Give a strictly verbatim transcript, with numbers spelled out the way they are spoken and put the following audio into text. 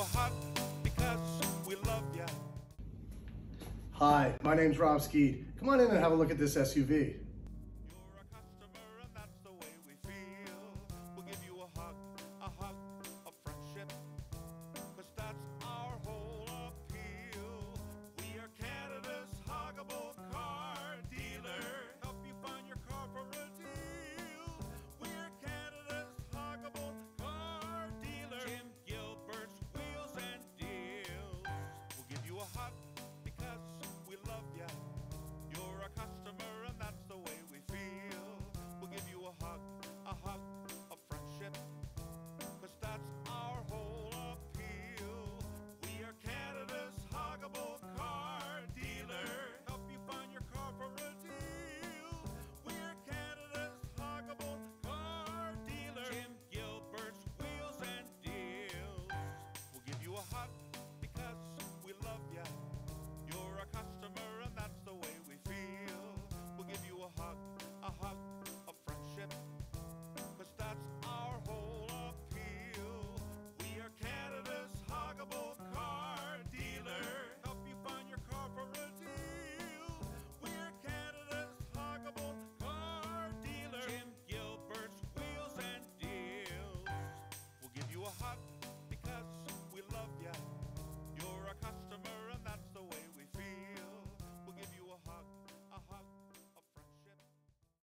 We're hot because we love ya. Hi, my name's Rob Skeed. Come on in and have a look at this S U V.